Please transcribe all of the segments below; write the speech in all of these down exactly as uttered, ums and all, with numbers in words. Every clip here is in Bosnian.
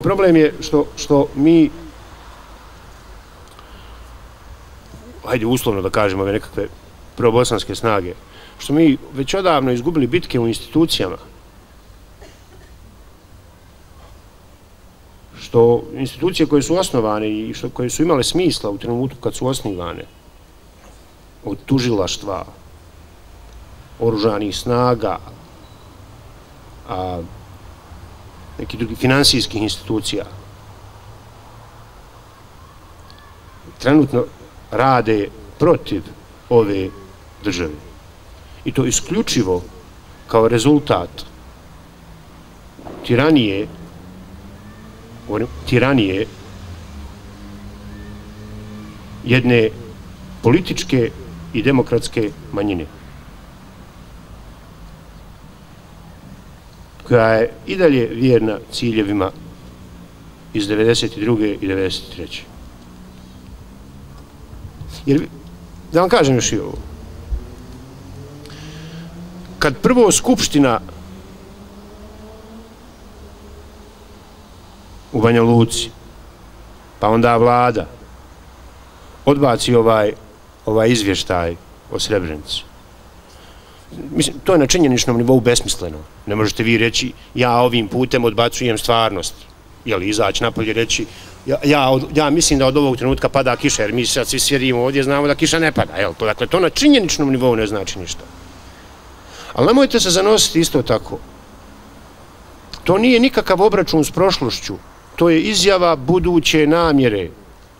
problem je što, što mi, hajde uslovno da kažemo ove nekakve probosanske snage, što mi već odavno izgubili bitke u institucijama. Što institucije koje su osnovane i što, koje su imale smisla u trenutku kad su osnivane, od tužilaštva, oružanih snaga, a, nekih drugih finansijskih institucija, trenutno rade protiv ove države. I to isključivo kao rezultat tiranije, tiranije jedne političke i demokratske manjine, koja je i dalje vjerna ciljevima iz devedeset druge i devedeset treće Jer, da vam kažem još i ovo, kad prvo Skupština u Banja Luci, pa onda vlada, odbaci ovaj, ovaj izvještaj o Srebrenici. Mislim, to je na činjeničnom nivou besmisleno. Ne možete vi reći, ja ovim putem odbacujem stvarnost. Jel, izaći napolje reći, ja, ja, ja mislim da od ovog trenutka pada kiša, jer mi sad svi sjedimo ovdje, znamo da kiša ne pada. Jel, to, dakle, to na činjeničnom nivou ne znači ništa. Ali nemojte se zanositi isto tako. To nije nikakav obračun s prošlošću. To je izjava buduće namjere.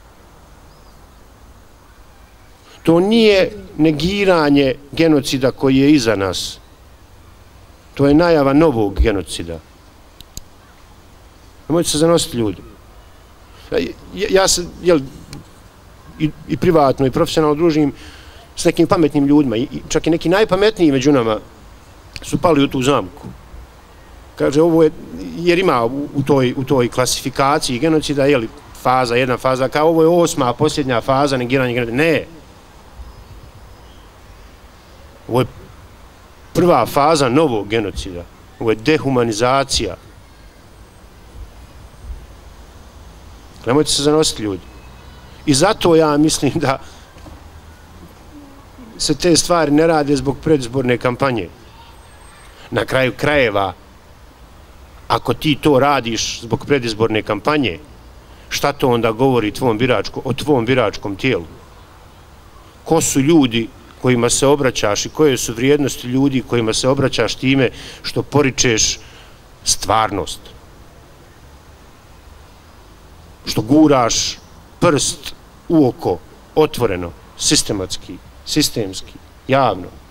To nije negiranje genocida koji je iza nas. To je najava novog genocida. Nemojte se zanositi ljudi. Ja, ja se jel, i, i privatno i profesionalno družim s nekim pametnim ljudima. I, čak i neki najpametniji među nama su pali u tu zamku. Kaže, ovo je, jer ima u, u, toj, u toj klasifikaciji genocida, je li faza, jedna faza, kao ovo je osma, posljednja faza negiranja genocida. Ne. Ovo je prva faza novog genocida. Ovo je dehumanizacija. Nemojte se zanositi ljudi. I zato ja mislim da se te stvari ne rade zbog predizborne kampanje. Na kraju krajeva, ako ti to radiš zbog predizborne kampanje, šta to onda govori tvom biračko, o tvom biračkom tijelu? Ko su ljudi kojima se obraćaš i koje su vrijednosti ljudi kojima se obraćaš time što poričeš stvarnost? Što guraš prst u oko, otvoreno, sistematski, sistemski, javno.